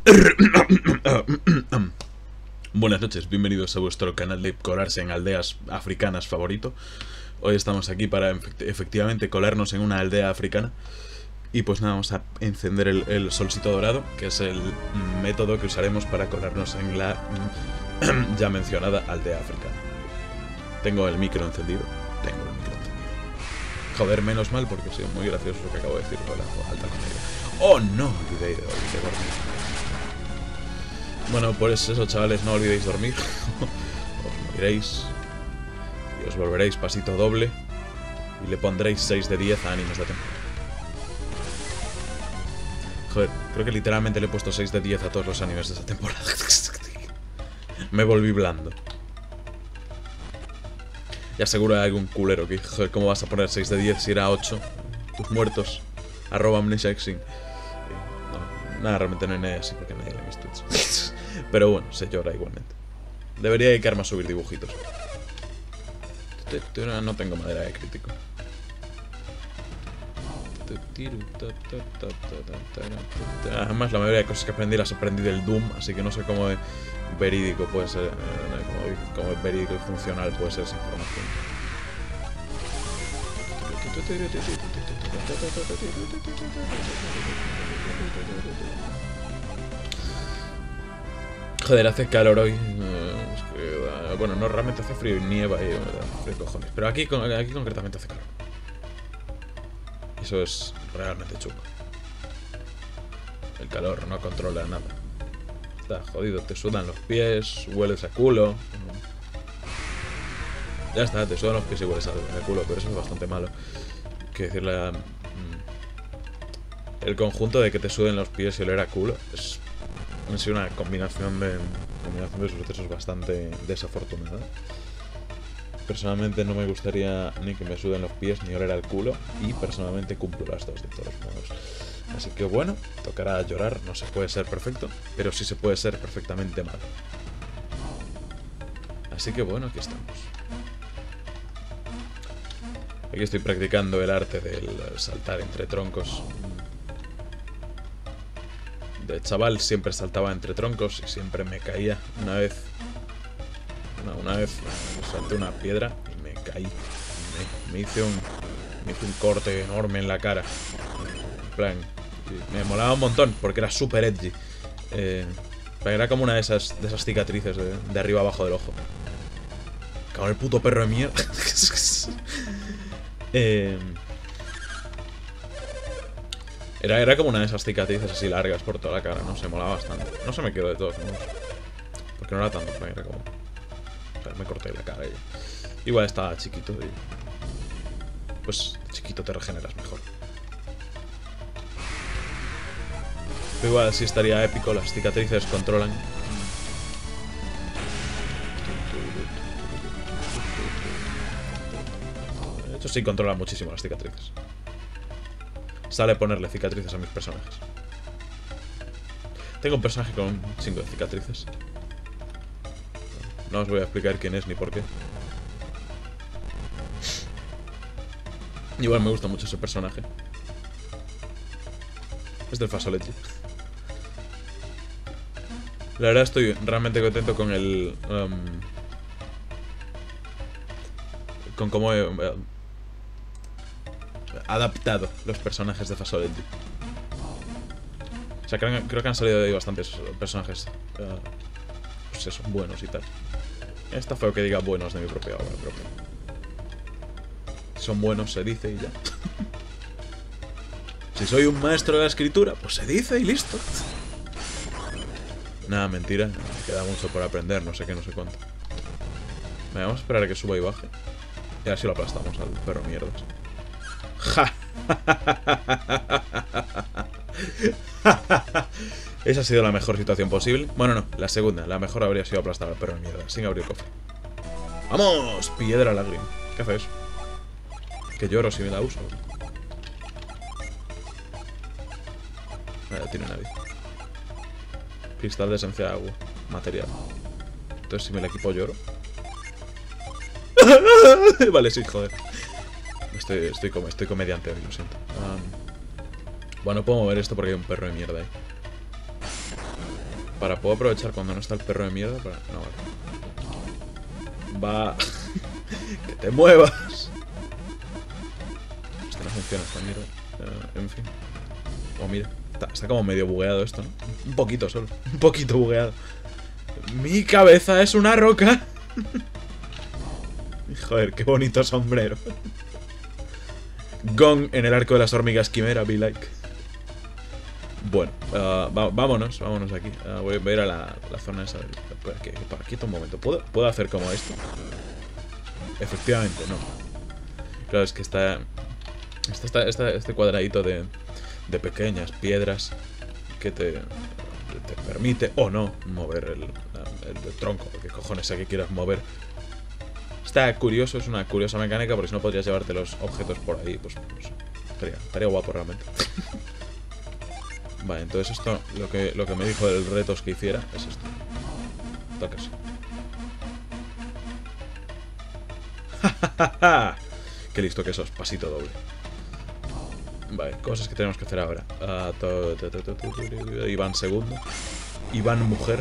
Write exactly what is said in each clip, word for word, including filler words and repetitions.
Buenas noches, bienvenidos a vuestro canal de colarse en aldeas africanas favorito. Hoy estamos aquí para efectivamente colarnos en una aldea africana. Y pues nada, vamos a encender el, el solcito dorado, que es el método que usaremos para colarnos en la ya mencionada aldea africana. Tengo el micro encendido, tengo el micro encendido. Joder, menos mal, porque ha sido muy gracioso lo que acabo de decir con la voz alta con ella. ¡Oh, no! Olvidé de, de dormir. Bueno, pues eso, chavales, no olvidéis dormir. Os moriréis y os volveréis pasito doble y le pondréis seis de diez a animes de temporada. Joder, creo que literalmente le he puesto seis de diez a todos los animes de esta temporada. Me volví blando. Ya seguro hay algún culero que, joder, ¿cómo vas a poner seis de diez si era ocho? Tus muertos. Arroba amnesiaxing. No, nada, realmente no hay nadie así porque nadie le mis tweets. Pero bueno, se llora igualmente. Debería dedicarme a subir dibujitos. No tengo madera de crítico. Además, la mayoría de cosas que aprendí las aprendí del Doom, así que no sé cómo de verídico puede ser, cómo, cómo verídico y funcional puede ser esa información. Joder, hace calor hoy. Es que, bueno, no, realmente hace frío y nieva y frío cojones. Pero aquí, aquí concretamente hace calor. Eso es realmente chungo. El calor no controla nada. Está jodido, te sudan los pies, hueles a culo. Ya está, te sudan los pies y hueles a culo, pero eso es bastante malo. Quiero decirle, um, el conjunto de que te suden los pies y oler a culo es ha sido una combinación de, combinación de sucesos bastante desafortunada. Personalmente no me gustaría ni que me suden los pies ni oler al culo. Y personalmente cumplo las dos de todos modos. Así que bueno, tocará llorar. No se puede ser perfecto, pero sí se puede ser perfectamente malo. Así que bueno, aquí estamos. Aquí estoy practicando el arte del saltar entre troncos. De chaval siempre saltaba entre troncos y siempre me caía. Una vez... Una, una vez salté una piedra y me caí. Me, me, hice un, me hice un corte enorme en la cara. En plan, me molaba un montón porque era súper edgy. Eh, era como una de esas, de esas cicatrices de, de arriba abajo del ojo. Cabrón, el puto perro de mierda. eh, era, era como una de esas cicatrices así largas por toda la cara, ¿no? Se molaba bastante. No se me quedó de todos modos. Porque no era tanto, era como... Me corté la cara y igual estaba chiquito y pues chiquito te regeneras mejor. Pero igual sí estaría épico, las cicatrices controlan. De hecho sí controlan muchísimo las cicatrices. Sale ponerle cicatrices a mis personajes. Tengo un personaje con un chingo de cicatrices. No os voy a explicar quién es ni por qué. Igual me gusta mucho ese personaje. Es del Fasoletti. La verdad estoy realmente contento con el... Um, con cómo he uh, adaptado los personajes de Fasoletti. O sea, creo, creo que han salido de ahí bastantes personajes uh, pues eso, buenos y tal. Está feo que diga buenos de mi propia obra, pero si son buenos se dice y ya. Si soy un maestro de la escritura, pues se dice y listo. Nada, mentira, me queda mucho por aprender, no sé qué, no sé cuánto. Vale, vamos a esperar a que suba y baje. Y así lo aplastamos al perro mierdas. ¡Ja! Esa ha sido la mejor situación posible. Bueno, no, la segunda. La mejor habría sido aplastar al perro de mierda sin abrir cofre. ¡Vamos! Piedra lágrima. ¿Qué haces? Que lloro si me la uso. No tiene nadie. Cristal de esencia de agua. Material. Entonces si me la equipo lloro. Vale, sí, joder. Estoy, estoy, com estoy comediante hoy, lo siento. Um, bueno, puedo mover esto porque hay un perro de mierda ahí. para poder aprovechar cuando no está el perro de mierda. Para... No, vale. Va... ¡Que te muevas! Esto no funciona esta mierda. Uh, en fin. Oh, mira. Está, está como medio bugueado esto, ¿no? Un poquito solo. Un poquito bugueado. Mi cabeza es una roca. Joder, qué bonito sombrero. Gong en el arco de las hormigas quimera, be like. Bueno, uh, va, vámonos, vámonos de aquí. Uh, voy, voy a ir a la, la zona esa. Del, por aquí, por aquí un momento. ¿Puedo, ¿Puedo hacer como esto? Efectivamente, no. Claro, es que está... Está, está, está este cuadradito de, de pequeñas piedras que te, te permite, o no, mover el, el, el tronco. Porque cojones sea que quieras mover. Está curioso, es una curiosa mecánica, porque si no podrías llevarte los objetos por ahí, pues, pues estaría, estaría guapo realmente. Vale, entonces esto, lo que, lo que me dijo del retos que hiciera es esto. Tocas. Qué listo que sos, pasito doble. Vale, cosas que tenemos que hacer ahora. Uh, to, to, to, to, to, to, Iván segundo. Iván mujer.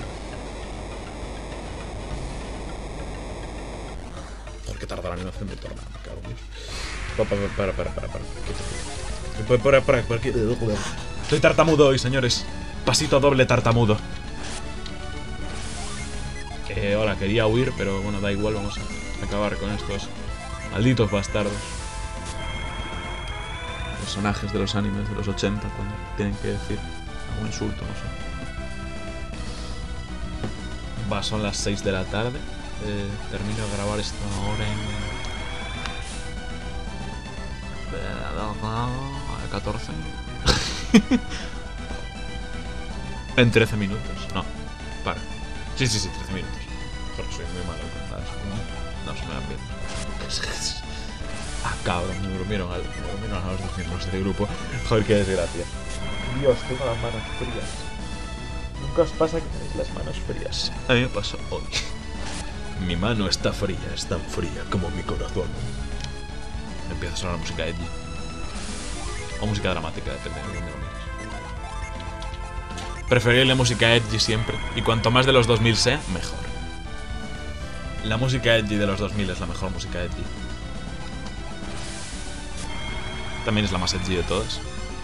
Joder, que tarda la animación del tornado, me cago en Dios. Para, para, para, para, para. Para, para, para, para. Estoy tartamudo hoy, señores. Pasito doble tartamudo. Eh, hola, quería huir, pero bueno, da igual, vamos a acabar con estos malditos bastardos. Personajes de los animes de los ochenta, cuando tienen que decir algún insulto, no sé. Va, son las seis de la tarde. Eh, termino de grabar esta hora en... catorce. En trece minutos. No, para. Sí, sí, sí, trece minutos. Joder, soy muy malo. No, se me dan bien. Ah, cabrón, me durmieron, al, me durmieron a los dos miembros del grupo. Joder, qué desgracia. Dios, tengo las manos frías. Nunca os pasa que tenéis las manos frías. A mí me pasó hoy. Mi mano está fría, es tan fría como mi corazón. Empieza a sonar música edgy. O música dramática, depende de dónde lo mires. Preferible música edgy siempre. Y cuanto más de los dos mil sea, mejor. La música edgy de los dos mil es la mejor música edgy. También es la más edgy de todas.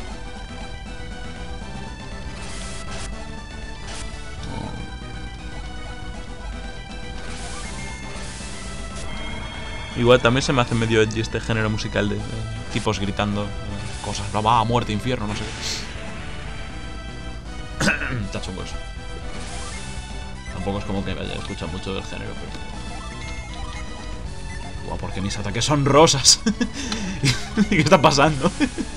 Igual también se me hace medio edgy este género musical de, de tipos gritando eh, cosas. No va, muerte, infierno, no sé qué. Está chungo eso. Tampoco es como que me haya escuchado mucho del género, pero... Guau, porque mis ataques son rosas. ¿Qué está pasando?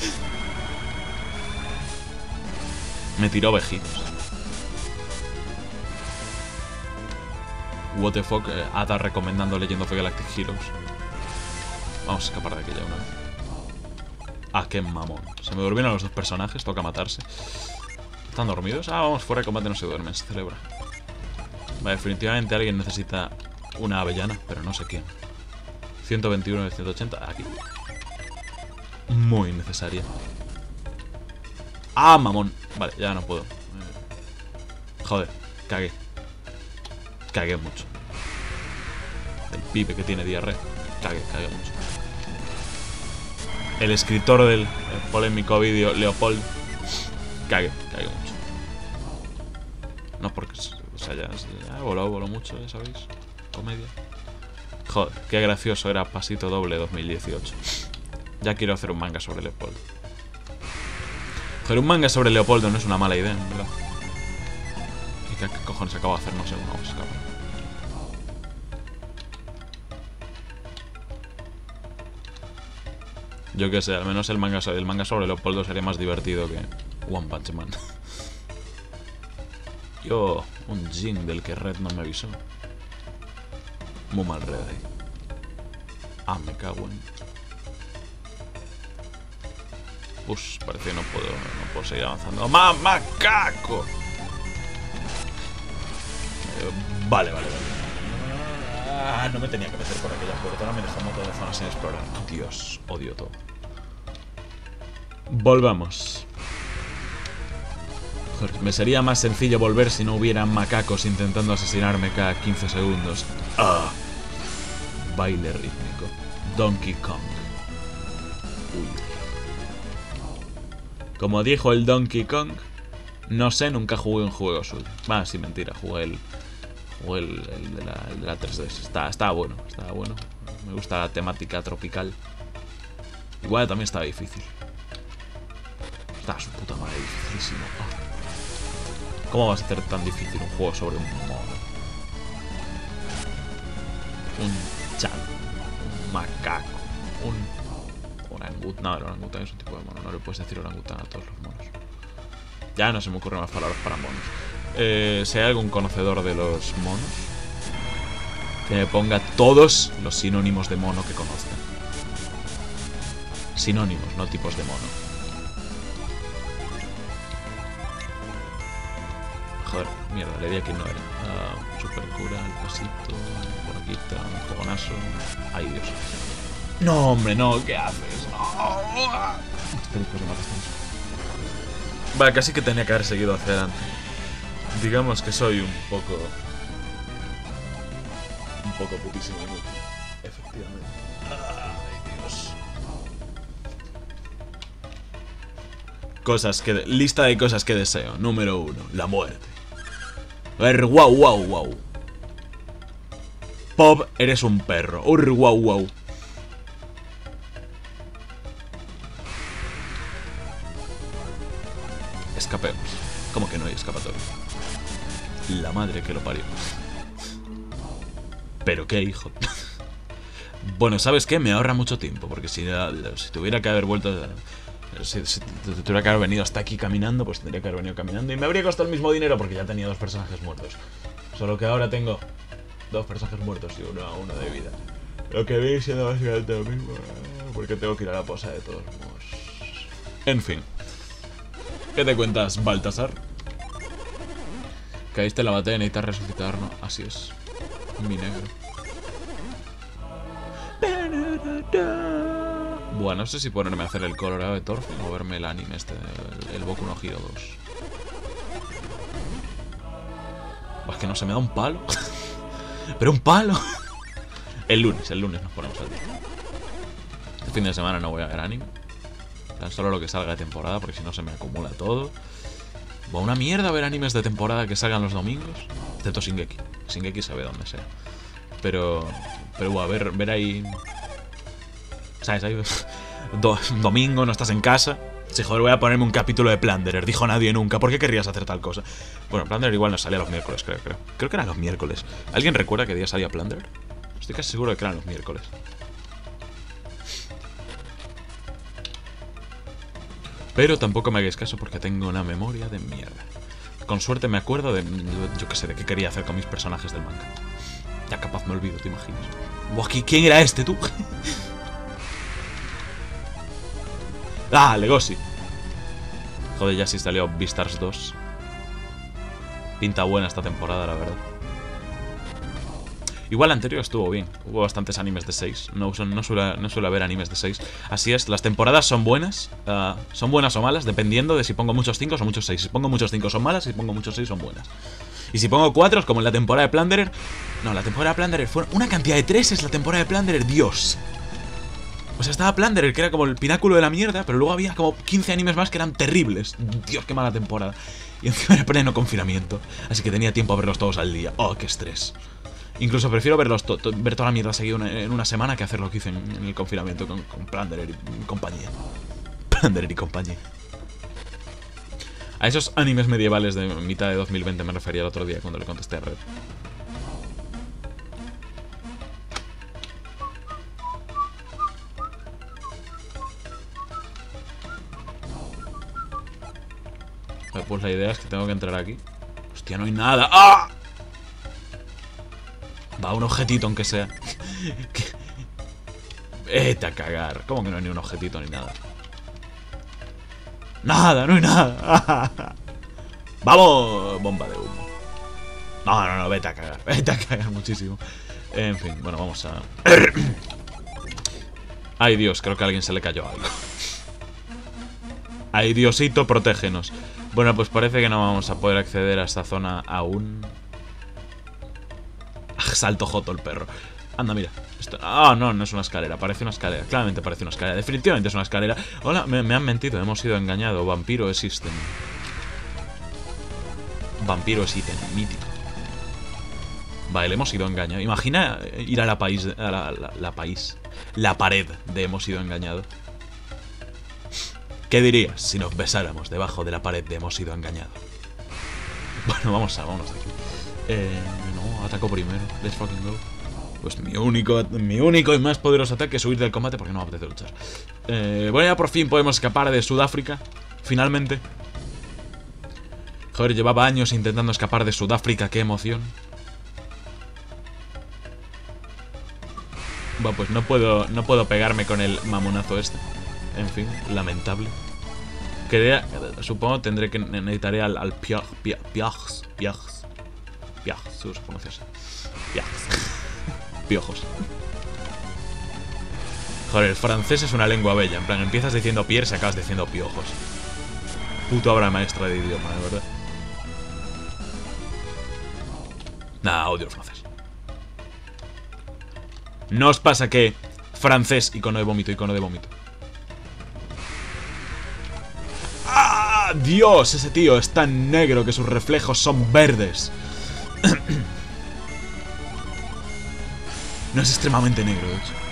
Me tiró ovejitos. What the fuck, eh, Ada recomendando Legend of the Galactic Heroes. Vamos a escapar de aquella una vez. Ah, qué mamón. Se me durmieron los dos personajes, toca matarse. ¿Están dormidos? Ah, vamos, fuera de combate no se duermen, se celebra. Vale, definitivamente alguien necesita una avellana, pero no sé quién. ciento veintiuno de ciento ochenta, aquí. Muy necesaria. Ah, mamón. Vale, ya no puedo. Joder, cagué. Cagué mucho. El pibe que tiene diarrea. Cagué, cagué mucho. El escritor del polémico vídeo, Leopold. Cagué, cagué mucho. No porque... O sea, ya, ya voló, voló mucho, ya sabéis. Comedia. Joder, qué gracioso era Pasito Doble dos mil dieciocho. Ya quiero hacer un manga sobre Leopoldo. Joder, un manga sobre Leopoldo no es una mala idea, en verdad. ¿Y qué, qué cojones acabo de hacer? No sé, no vamos a escapar. Yo qué sé, al menos el manga, el manga sobre Leopoldo sería más divertido que One Punch Man. Yo, un Jin del que Red no me avisó. Muy mal Red ahí. Ah, me cago en... Ush, parece que no puedo, no puedo seguir avanzando. ¡Más macaco! Eh, vale, vale, vale. Ah, no me tenía que meter por aquella puerta. Ahora me deja un montón de zonas sin explorar. Dios, odio todo. Volvamos. Joder, me sería más sencillo volver si no hubieran macacos intentando asesinarme cada quince segundos. Ah. Baile rítmico. Donkey Kong. Uy. Como dijo el Donkey Kong, no sé, nunca jugué un juego suyo. Ah, sí, mentira, jugué el... Jugué el, el, de, la, el de la tres D S. Está, está bueno, está bueno. Me gusta la temática tropical. Igual también estaba difícil. Está su puta madre dificilísimo. Oh. ¿Cómo vas a hacer tan difícil un juego sobre un mono? Un chan. Un macaco. Un orangután. No, el orangután es un tipo de mono. No le puedes decir orangután a todos los monos. Ya no se me ocurren más palabras para monos. Eh, si hay algún conocedor de los monos, que me ponga todos los sinónimos de mono que conozca. Sinónimos, no tipos de mono. Joder, mierda, le di a quien no era. Uh, super cura, el pasito, por aquí está, un fogonazo. Ay, Dios. No, hombre, no, ¿qué haces? No. Después de matar esto. Vale, casi que tenía que haber seguido hacia adelante. Digamos que soy un poco... Un poco putísimo inútil. Efectivamente. Ay, Dios. Cosas que... De... Lista de cosas que deseo. Número uno. La muerte. Er, wow, wow, wow. Pop, eres un perro. Ur, wow, wow. Escapemos. ¿Cómo que no hay escapatoria? La madre que lo parió. Pero qué hijo. Bueno, ¿sabes qué? Me ahorra mucho tiempo. Porque si, si tuviera que haber vuelto... Si, si tuviera que haber venido hasta aquí caminando, pues tendría que haber venido caminando. Y me habría costado el mismo dinero porque ya tenía dos personajes muertos. Solo que ahora tengo dos personajes muertos y uno a uno de vida. Lo que vi siendo básicamente lo mismo. Porque tengo que ir a la posa de todos modos. En fin. ¿Qué te cuentas, Baltasar? Caíste en la batalla y necesitas resucitar, ¿no? Así es. Mi negro. Bueno, no sé si ponerme a hacer el Colorado de Thorfinn o verme el anime este, el, el Boku no Hero dos. Pues que no se me da un palo. Pero un palo. El lunes, el lunes nos ponemos al día. Este fin de semana no voy a ver anime. Tan solo lo que salga de temporada, porque si no se me acumula todo. Va una mierda ver animes de temporada que salgan los domingos. Excepto Shingeki. Shingeki sabe dónde sea. Pero... Pero a ver, ver ahí... ¿Sabes? Ahí... Do, domingo, no estás en casa. Sí, joder, voy a ponerme un capítulo de Plunderer. Dijo nadie nunca. ¿Por qué querrías hacer tal cosa? Bueno, Plunderer igual no salía los miércoles, creo, creo. Creo que eran los miércoles. ¿Alguien recuerda qué día salía Plunderer? Estoy casi seguro de que eran los miércoles. Pero tampoco me hagáis caso porque tengo una memoria de mierda. Con suerte me acuerdo de... Yo qué sé, de qué quería hacer con mis personajes del manga. Ya capaz me olvido, ¿te imaginas? Buah, ¿quién era este, tú? ¡Ah, Legoshi! Joder, ya sí salió Beastars dos. Pinta buena esta temporada, la verdad. Igual la anterior estuvo bien. Hubo bastantes animes de seis. No, no, suele, no suele haber animes de seis. Así es, las temporadas son buenas. Uh, son buenas o malas, dependiendo de si pongo muchos cinco o muchos seis. Si pongo muchos cinco son malas, si pongo muchos seis son buenas. Y si pongo cuatro, como en la temporada de Plunderer... No, la temporada de Plunderer fue una cantidad de tres, es la temporada de Plunderer, Dios. O sea, estaba Plunderer, que era como el pináculo de la mierda, pero luego había como quince animes más que eran terribles. Dios, qué mala temporada. Y encima era pleno confinamiento. Así que tenía tiempo a verlos todos al día. Oh, qué estrés. Incluso prefiero verlos to to ver toda la mierda seguida una, en una semana que hacer lo que hice en, en el confinamiento con, con Plunderer y, y compañía. Plunderer y compañía. A esos animes medievales de mitad de dos mil veinte me refería el otro día cuando le contesté a Red. Pues la idea es que tengo que entrar aquí. Hostia, no hay nada. ¡Ah! Va, un objetito aunque sea. Vete a cagar. ¿Cómo que no hay ni un objetito ni nada? Nada, no hay nada. ¡Vamos! Bomba de humo. No, no, no, vete a cagar. Vete a cagar muchísimo. En fin, bueno, vamos a... Ay, Dios, creo que a alguien se le cayó algo. Ay, Diosito, protégenos. Bueno, pues parece que no vamos a poder acceder a esta zona aún. Salto joto el perro. Anda, mira. Esto... Ah, no, no es una escalera. Parece una escalera. Claramente parece una escalera. Definitivamente es una escalera. Hola, me, me han mentido. Hemos sido engañados. Vampiro existen. Vampiro existen. Mítico. Vale, hemos sido engañados. Imagina ir a la país... A la, la, la país. La pared de hemos sido engañados. ¿Qué dirías si nos besáramos debajo de la pared de hemos sido engañados? Bueno, vamos a... Vámonos de aquí. Eh... No, ataco primero. Let's fucking go. Pues mi único, mi único y más poderoso ataque es huir del combate porque no me apetece luchar. Eh, bueno, ya por fin podemos escapar de Sudáfrica. Finalmente. Joder, llevaba años intentando escapar de Sudáfrica. Qué emoción. Bueno, pues no puedo, no puedo pegarme con el mamonazo este. En fin, lamentable. Quería, supongo tendré que necesitaré al, al Piax, Piax, Piax, Piax, Piax, se pronuncia así. Piax. Piojos. Joder, el francés es una lengua bella. En plan, empiezas diciendo pierres y acabas diciendo piojos. Puto obra maestra de idioma, de verdad. Nah, odio el francés. ¿No os pasa que francés, icono de vómito, icono de vómito? ¡Ah! ¡Dios! Ese tío es tan negro que sus reflejos son verdes. No es extremadamente negro, de hecho.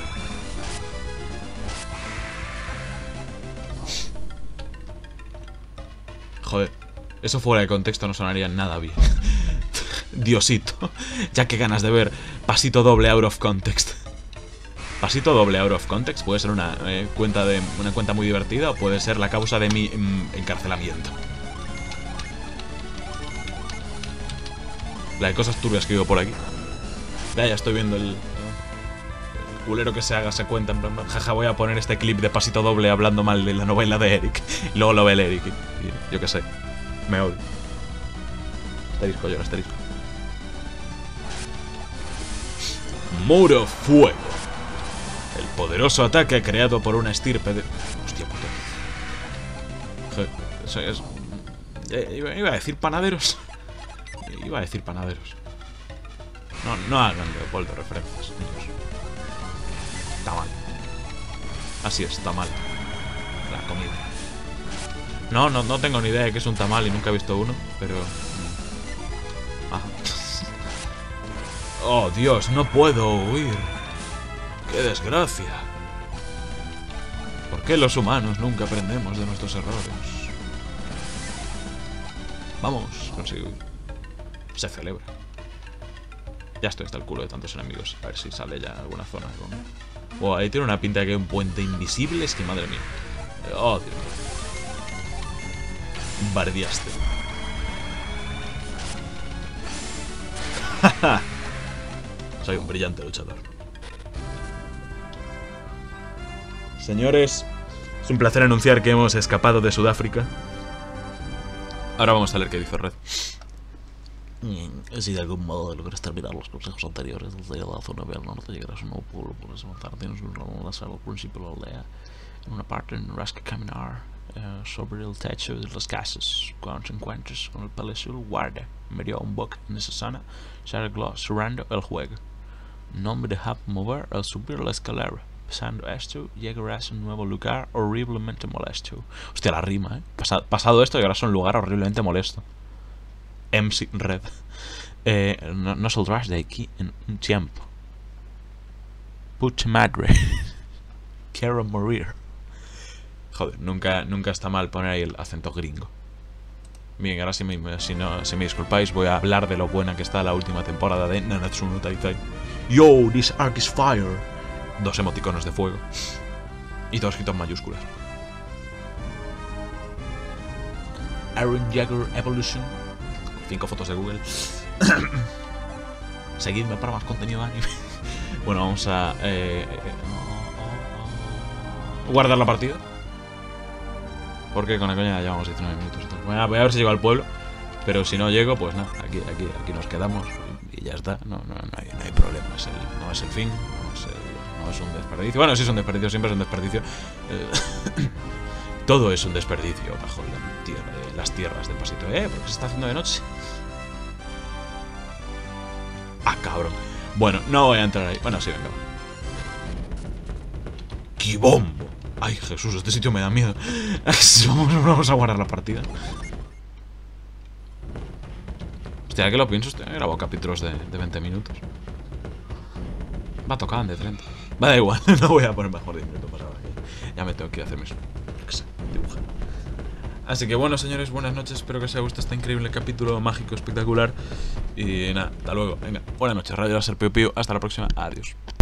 Joder, eso fuera de contexto no sonaría nada bien. Diosito. Ya que ganas de ver pasito doble out of context. Pasito doble out of context puede ser una eh, cuenta de una cuenta muy divertida o puede ser la causa de mi mm, encarcelamiento. La de cosas turbias que vivo por aquí. Ya, ya estoy viendo el, el culero que se haga esa cuenta. En plan, jaja, voy a poner este clip de pasito doble hablando mal de la novela de Eric. Y luego lo ve el Eric. Y, y, yo qué sé. Me odio. Asterisco, yo, asterisco. Muro fuego. El poderoso ataque creado por una estirpe de... Hostia puta. Joder, eso es... Iba a decir panaderos. Iba a decir panaderos. No, no hagan Leopoldo referencias, niños. Está mal. Así es, está mal. La comida. No, no, no tengo ni idea de qué es un tamal y nunca he visto uno, pero... Ah. Oh, Dios, no puedo huir. ¡Qué desgracia! ¿Por qué los humanos nunca aprendemos de nuestros errores? Vamos, consigo huir. Se celebra. Ya estoy hasta el culo de tantos enemigos. A ver si sale ya alguna zona con... Wow, ahí tiene una pinta de que hay un puente invisible. Es que madre mía. Oh, Dios. Bardeaste. Soy un brillante luchador. Señores, es un placer anunciar que hemos escapado de Sudáfrica. Ahora vamos a leer qué dice Red. Si de algún modo logras terminar los consejos anteriores desde la zona del norte, llegarás a un nuevo pueblo, puedes avanzar, tienes un enlace al principio de la aldea. En una parte tendrás que caminar uh, sobre el techo de las casas. Cuando te encuentres con el palacio del guardia, me dio un bug en esa zona, se arregló cerrando el juego. No me deja mover al subir la escalera. Pasando esto, llegarás a un nuevo lugar horriblemente molesto. Hostia, la rima, ¿eh? Pasa, pasado esto, llegarás a un lugar horriblemente molesto. M C Red. Eh, no, no saldrás de aquí en un tiempo. Puta madre. Quiero morir. Joder, nunca, nunca está mal poner ahí el acento gringo. Bien, ahora si me, si, no, si me disculpáis, voy a hablar de lo buena que está la última temporada de Nanatsu no Taizai. Yo, this arc is fire. Dos emoticonos de fuego. Y todo escrito en mayúsculas. Aaron Jagger Evolution. Cinco fotos de Google. Seguidme para más contenido de anime. Bueno, vamos a eh, eh, guardar la partida. Porque con la coña ya llevamos diecinueve minutos. Entonces, bueno, voy a ver si llego al pueblo. Pero si no llego, pues nada, aquí, aquí, aquí nos quedamos y ya está. No, no, no, hay, no hay problema. Es el, no es el fin. No es, el, no es un desperdicio. Bueno, sí es un desperdicio, siempre es un desperdicio. Eh, Todo es un desperdicio bajo la tierra, las tierras del pasito. ¿Eh? ¿Por qué se está haciendo de noche? Ah, cabrón. Bueno, no voy a entrar ahí. Bueno, sí, venga. ¡Qué bombo! Ay, Jesús, este sitio me da miedo. Vamos, vamos a guardar la partida. Hostia, que lo pienso, he grabado capítulos de, de veinte minutos. Va, tocaban de frente. Va, da igual, no voy a poner mejor diez minutos para ahora. Ya me tengo que ir a hacer mis... dibujar. Así que bueno, señores, buenas noches. Espero que os haya gustado este increíble capítulo mágico, espectacular. Y nada, hasta luego. Venga, buenas noches, Radio Láser Pío Pío. Hasta la próxima. Adiós.